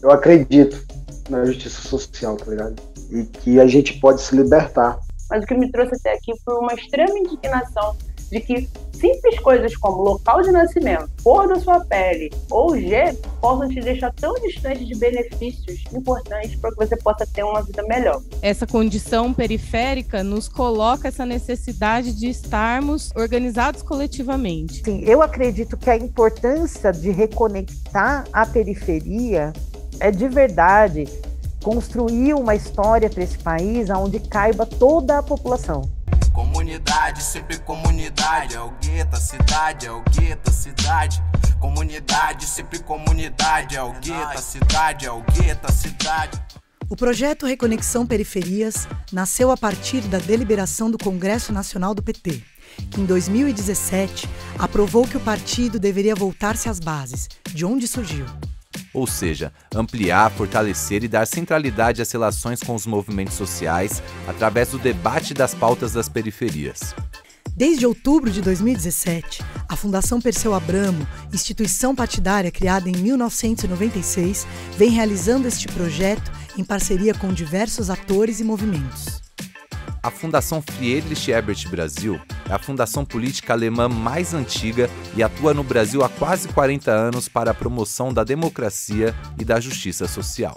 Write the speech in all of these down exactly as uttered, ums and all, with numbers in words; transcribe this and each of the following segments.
eu acredito na justiça social, tá ligado? E que a gente pode se libertar. Mas o que me trouxe até aqui foi uma extrema indignação de que simples coisas como local de nascimento, cor da sua pele ou G possam te deixar tão distante de benefícios importantes para que você possa ter uma vida melhor. Essa condição periférica nos coloca essa necessidade de estarmos organizados coletivamente. Sim, eu acredito que a importância de reconectar a periferia é de verdade construir uma história para esse país onde caiba toda a população. Comunidade, sempre comunidade, é o gueto, a cidade, é o gueto, a cidade. Comunidade, sempre comunidade, é o gueto, a cidade, é o gueto, a cidade. O projeto Reconexão Periferias nasceu a partir da deliberação do Congresso Nacional do P T, que em dois mil e dezessete aprovou que o partido deveria voltar-se às bases, de onde surgiu. Ou seja, ampliar, fortalecer e dar centralidade às relações com os movimentos sociais através do debate das pautas das periferias. Desde outubro de dois mil e dezessete, a Fundação Perseu Abramo, instituição partidária criada em mil novecentos e noventa e seis, vem realizando este projeto em parceria com diversos atores e movimentos. A Fundação Friedrich Ebert Brasil é a fundação política alemã mais antiga e atua no Brasil há quase quarenta anos para a promoção da democracia e da justiça social.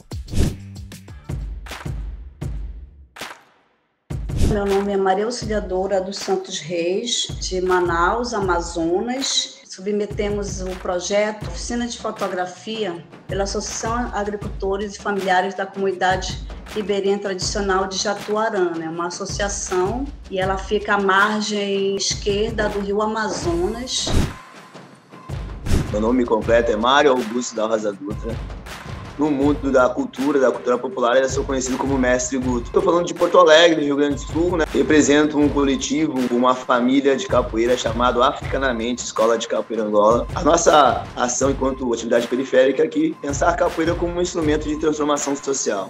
Meu nome é Maria Auxiliadora dos Santos Reis, de Manaus, Amazonas. Submetemos o projeto Oficina de Fotografia pela Associação Agricultores e Familiares da Comunidade Ribeirinha Tradicional de Jatuarana. É uma associação e ela fica à margem esquerda do rio Amazonas. Meu nome completo é Mário Augusto da Rosa Dutra. No mundo da cultura, da cultura popular, eu sou conhecido como Mestre Guto. Estou falando de Porto Alegre, Rio Grande do Sul, né? Represento um coletivo, uma família de capoeira chamado Africanamente Escola de Capoeira Angola. A nossa ação enquanto atividade periférica é aqui pensar a capoeira como um instrumento de transformação social.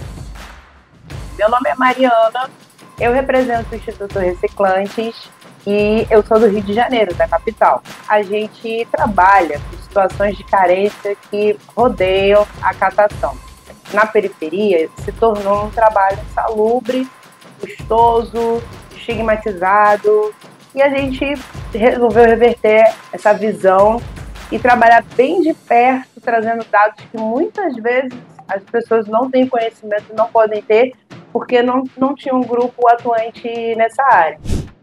Meu nome é Mariana, eu represento o Instituto Reciclantes e eu sou do Rio de Janeiro, da capital. A gente trabalha com situações de carência que rodeiam a catação. Na periferia, se tornou um trabalho insalubre, custoso, estigmatizado, e a gente resolveu reverter essa visão e trabalhar bem de perto, trazendo dados que muitas vezes as pessoas não têm conhecimento, não podem ter, porque não, não tinha um grupo atuante nessa área.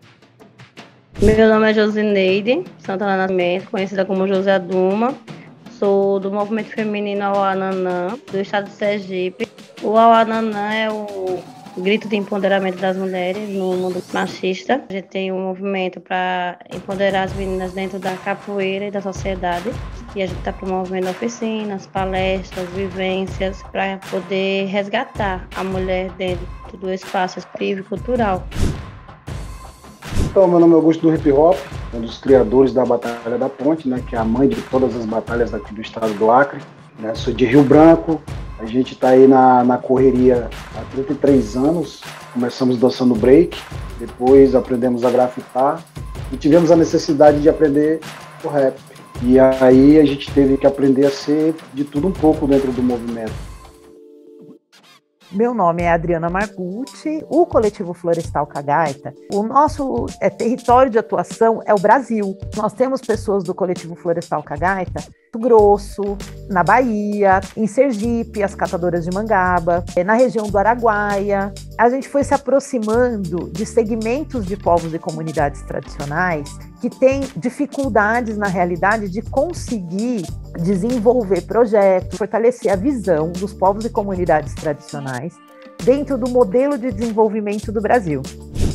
Meu nome é Josineide Santana Nascimento, conhecida como José Duma. Sou do movimento feminino Auananã, do estado de Sergipe. O Auananã é o grito de empoderamento das mulheres no mundo machista. A gente tem um movimento para empoderar as meninas dentro da capoeira e da sociedade. E a gente está promovendo oficinas, palestras, vivências, para poder resgatar a mulher dentro do espaço esportivo e cultural. Então, meu nome é Augusto do Hip Hop, um dos criadores da Batalha da Ponte, né, que é a mãe de todas as batalhas aqui do estado do Acre. Né, sou de Rio Branco, a gente está aí na, na correria há trinta e três anos, começamos dançando break, depois aprendemos a grafitar e tivemos a necessidade de aprender o rap. E aí a gente teve que aprender a ser de tudo um pouco dentro do movimento. Meu nome é Adriana Margucci, o Coletivo Florestal Cagaita. O nosso é, território de atuação é o Brasil. Nós temos pessoas do Coletivo Florestal Cagaita no Mato Grosso, na Bahia, em Sergipe, as catadoras de Mangaba, na região do Araguaia. A gente foi se aproximando de segmentos de povos e comunidades tradicionais que têm dificuldades, na realidade, de conseguir desenvolver projetos, fortalecer a visão dos povos e comunidades tradicionais dentro do modelo de desenvolvimento do Brasil.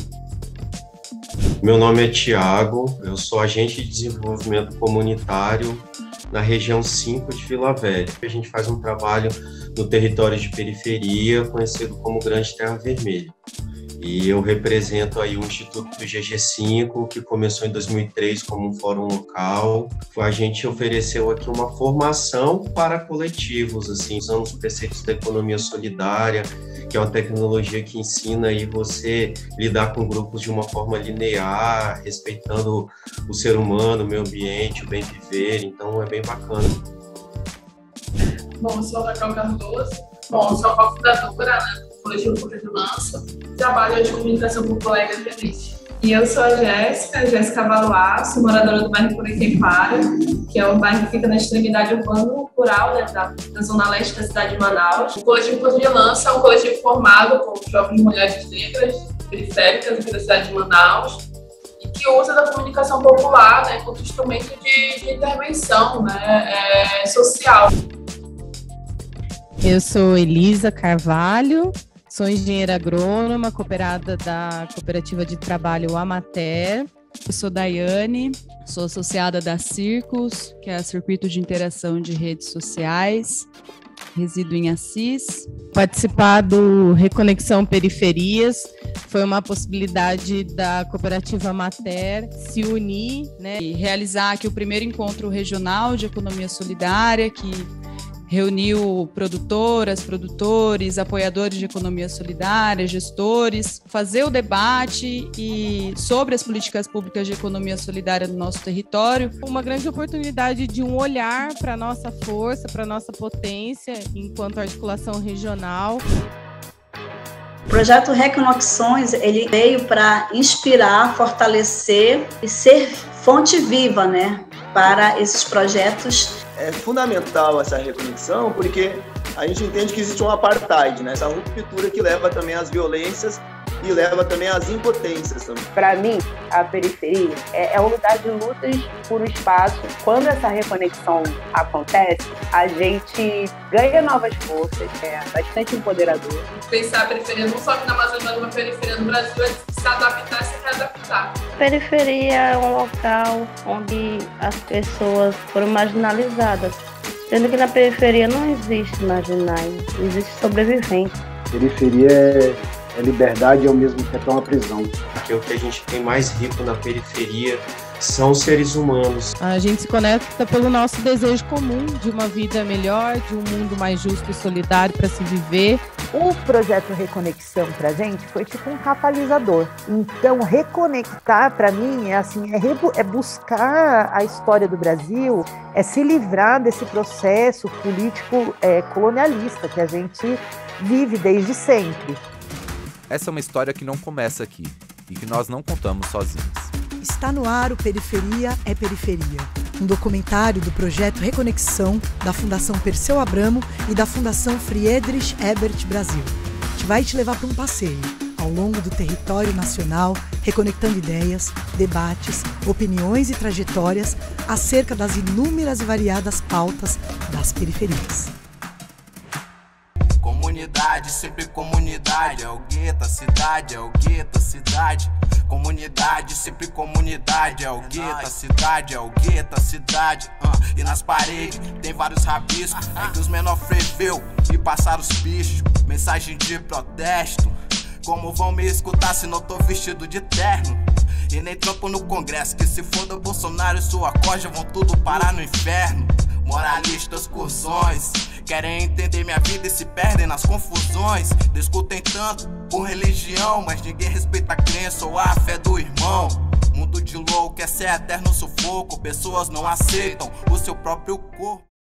Meu nome é Tiago, eu sou agente de desenvolvimento comunitário na região cinco de Vila Velha. A gente faz um trabalho no território de periferia, conhecido como Grande Terra Vermelha. E eu represento aí o Instituto G G cinco, que começou em dois mil e três como um fórum local. A gente ofereceu aqui uma formação para coletivos, assim, usando os preceitos da economia solidária, que é uma tecnologia que ensina aí você lidar com grupos de uma forma linear, respeitando o ser humano, o meio ambiente, o bem viver. Então é bem bacana. Bom, eu sou a Raquel Cardoso. Bom, eu sou a cofundadora, né, do Coletivo Ponta de Lança. Trabalho de comunicação popular e independente. E eu sou a Jéssica, Jéssica Valois, sou moradora do bairro Curiquepara, que é um bairro que fica na extremidade urbano-rural, né, da, da zona leste da cidade de Manaus. O Coletivo Ponta de Lança é um coletivo formado por jovens mulheres negras, periféricas aqui da cidade de Manaus, e que usa da comunicação popular, né, como instrumento de, de intervenção, né, é, social. Eu sou Elisa Carvalho, sou engenheira agrônoma, cooperada da Cooperativa de Trabalho Amater. Eu sou Daiane, sou associada da Circos, que é a Circuito de Interação de Redes Sociais. Resido em Assis. Participar do Reconexão Periferias foi uma possibilidade da Cooperativa Amater se unir, né, e realizar aqui o primeiro encontro regional de economia solidária, que reuniu produtoras, produtores, apoiadores de economia solidária, gestores, fazer o debate e sobre as políticas públicas de economia solidária no nosso território. Uma grande oportunidade de um olhar para a nossa força, para a nossa potência enquanto articulação regional. O projeto Reconexões, ele veio para inspirar, fortalecer e ser fonte viva, né, para esses projetos. É fundamental essa reconexão porque a gente entende que existe um apartheid, né? Essa ruptura que leva também às violências e leva também às impotências também. Para mim, a periferia é, é um lugar de lutas por um espaço. Quando essa reconexão acontece, a gente ganha novas forças, é bastante empoderador. Pensar a periferia não só aqui na Amazônia, mas uma periferia no Brasil, é se adaptar e se readaptar. Periferia é um local onde as pessoas foram marginalizadas, sendo que na periferia não existe marginais, existe sobrevivente. Periferia é, é liberdade e ao mesmo tempo é uma prisão. Porque o que a gente tem mais rico na periferia são os seres humanos. A gente se conecta pelo nosso desejo comum de uma vida melhor, de um mundo mais justo e solidário para se viver. O projeto Reconexão para a gente foi tipo um catalisador. Então, reconectar para mim é assim, é, rebu- é buscar a história do Brasil, é se livrar desse processo político é, colonialista que a gente vive desde sempre. Essa é uma história que não começa aqui e que nós não contamos sozinhos. Está no ar o Periferia é Periferia, um documentário do projeto Reconexão, da Fundação Perseu Abramo e da Fundação Friedrich Ebert Brasil. A gente vai te levar para um passeio ao longo do território nacional, reconectando ideias, debates, opiniões e trajetórias acerca das inúmeras e variadas pautas das periferias. Comunidade, sempre comunidade, é o gueto, a cidade, é o gueto, a cidade. Comunidade, sempre comunidade, é o gueto, a cidade, é o gueto, a cidade. uh, E nas paredes tem vários rabiscos em que os menores freveu e passaram os bichos. Mensagem de protesto: como vão me escutar se não tô vestido de terno? E nem trampo no congresso, que se foda Bolsonaro e sua corja vão tudo parar no inferno. Moralistas curzões querem entender minha vida e se perdem nas confusões. Discutem tanto por religião, mas ninguém respeita a crença ou a fé do irmão. Mundo de louco, é ser eterno sufoco. Pessoas não aceitam o seu próprio corpo.